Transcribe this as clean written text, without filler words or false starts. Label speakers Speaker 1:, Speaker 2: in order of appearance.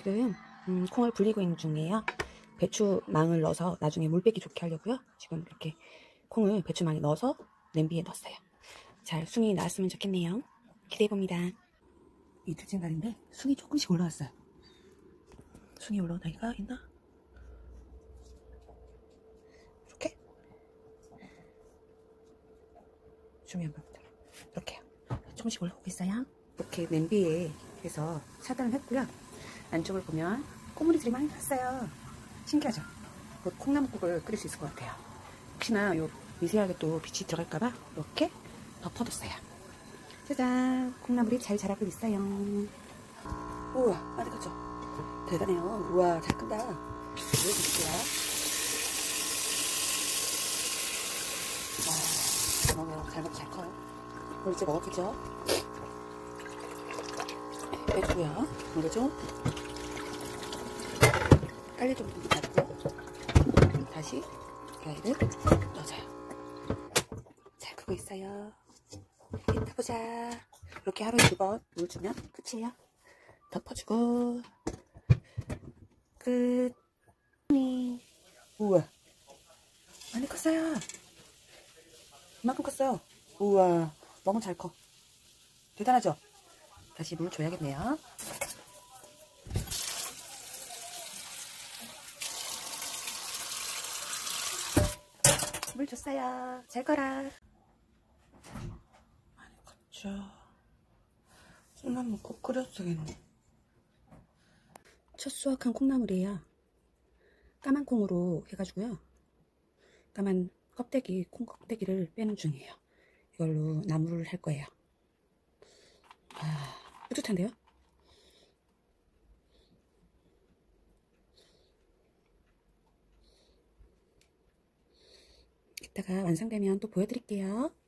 Speaker 1: 지금 콩을 불리고 있는 중이에요. 배추망을 넣어서 나중에 물 빼기 좋게 하려고요. 지금 이렇게 콩을 배추망에 넣어서 냄비에 넣었어요. 잘 숭이 나왔으면 좋겠네요. 기대해봅니다. 이틀째 날인데 숭이 조금씩 올라왔어요. 숭이 올라온 아이가 있나? 이렇게 줌이 한번 이렇게요. 조금씩 올라오고 있어요. 이렇게 냄비에 해서 차단을 했고요. 안쪽을 보면 꼬물이들이 많이 났어요. 신기하죠? 곧 콩나물국을 끓일 수 있을 것 같아요. 혹시나 요 미세하게 또 빛이 들어갈까봐 이렇게 덮어뒀어요. 짜잔! 콩나물이 잘 자라고 있어요. 우와, 많이 컸죠? 대단해요. 우와, 잘 큰다. 보여드릴게요. 와, 잘 먹고 잘 커요. 이걸 이제 먹었겠죠? 빼주고요. 이거 좀 깔리 좀 닫고 다시 가위를 넣어줘요. 잘 크고 있어요. 이따 보자. 이렇게 하루에 2번 물 주면 끝이에요. 덮어주고 끝. 우와, 많이 컸어요. 이만큼 컸어요. 우와, 너무 잘 커. 대단하죠? 다시 물 줘야겠네요. 물 줬어요. 잘 커라. 많이 컸죠. 콩나물 꼭 끓였어야겠네. 첫 수확한 콩나물이에요. 까만 콩으로 해가지고요. 까만 껍데기, 콩 껍데기를 빼는 중이에요. 이걸로 나물을 할 거예요. 아, 뿌듯한데요? 이따가 완성되면 또 보여드릴게요.